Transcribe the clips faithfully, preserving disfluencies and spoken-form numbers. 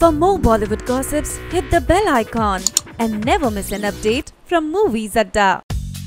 For more Bollywood gossips, hit the bell icon and never miss an update from Movies Adda.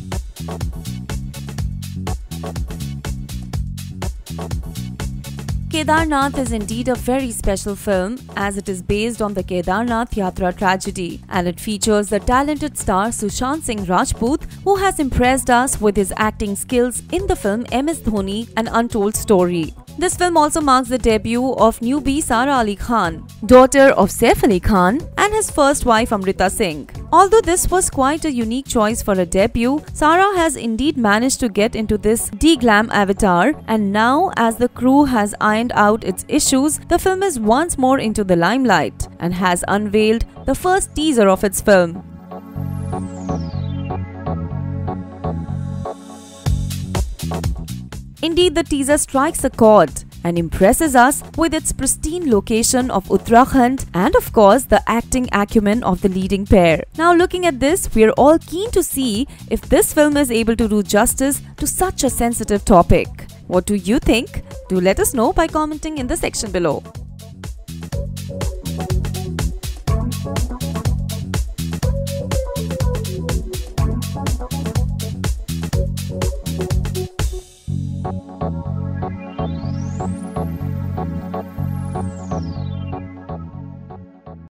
Kedarnath is indeed a very special film as it is based on the Kedarnath Yatra tragedy and it features the talented star Sushant Singh Rajput, who has impressed us with his acting skills in the film M S Dhoni: An Untold Story. This film also marks the debut of newbie Sara Ali Khan, daughter of Saif Ali Khan, and his first wife Amrita Singh. Although this was quite a unique choice for a debut, Sara has indeed managed to get into this de-glam avatar, and now as the crew has ironed out its issues, the film is once more into the limelight and has unveiled the first teaser of its film. Indeed, the teaser strikes a chord and impresses us with its pristine location of Uttarakhand and of course the acting acumen of the leading pair. Now looking at this, we are all keen to see if this film is able to do justice to such a sensitive topic. What do you think? Do let us know by commenting in the section below.